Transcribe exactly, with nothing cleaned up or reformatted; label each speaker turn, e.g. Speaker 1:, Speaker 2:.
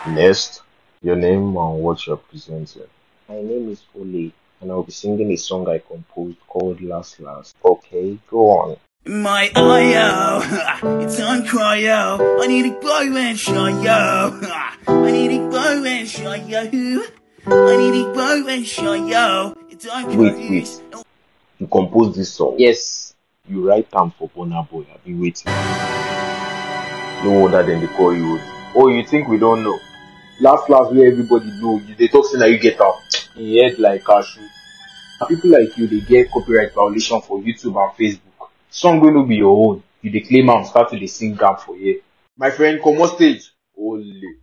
Speaker 1: Next, your name and what you're presenting.
Speaker 2: My name is Ole, and I'll be singing a song I composed called Last Last. Okay, go on.
Speaker 3: My ayo, it's on cryo. I need a glow and shine yo. I need a glow and shine yo. I need a glow and shine yo. It's on
Speaker 2: Wait, wait.
Speaker 1: You composed this song?
Speaker 2: Yes.
Speaker 1: You write time for Burna Boy. I've been waiting. No wonder then they call you. Oh, you think we don't know? Last last where everybody know. You they talk saying that you get out in your head like cashew. People like you, they get copyright violation for YouTube and Facebook. Song going to be your own. You they claim and start to they sing gap for you. My friend, come on stage. Ole.